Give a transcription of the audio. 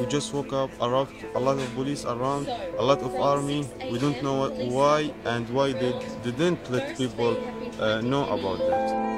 We just woke up, a lot of police around, a lot of army. We don't know why and why they didn't let people know about that.